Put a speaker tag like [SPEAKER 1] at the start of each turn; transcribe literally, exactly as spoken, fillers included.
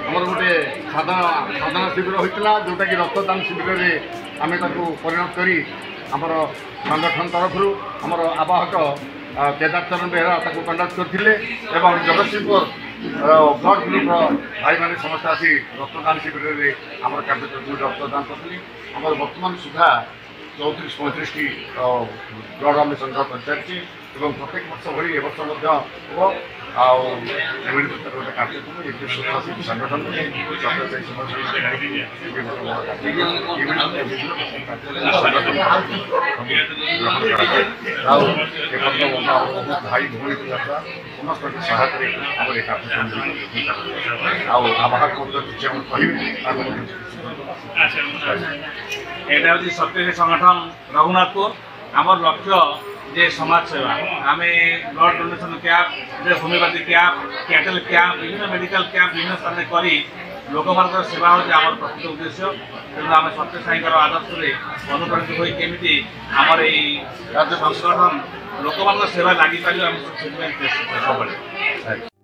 [SPEAKER 1] आमर गोटे साधारण साधारण शिविर होता जोटा कि रक्तदान शिविर में आम परिणत कर आमर संगठन तरफ आमर आवाहक केदार चरण बेहरा कंडक्ट करते जगतसिंहपुर ब्लड ग्रुप भाई मैंने समस्त आसी रक्तदान शिविर में आम कार्यक्रम रक्तदान करते बर्तमान सुधा चौतीस पैंतीस टी ब्लड आम संग्रह कर सारी प्रत्येक वर्ष भाई वर्ष हम गोटे कार्यक्रम संगठन भाई भूमि समस्त सहायता आम कार्यक्रम आवाहक
[SPEAKER 2] यहाँ हूँ सत्यजी संगठन रघुनाथपुर आमर लक्ष्य जे समाज सेवा आम blood donation camp homeopathy camp cattle camp विभिन्न मेडिकल कैंप विभिन्न स्थान कर लोक मान सेवा हूँ आम प्रकृत उद्देश्य तेणु आम सत्य साई आदर्श अनुप्राणित हो केमी आमर राज्य संगठन लोक मान सेवा लगी पार सब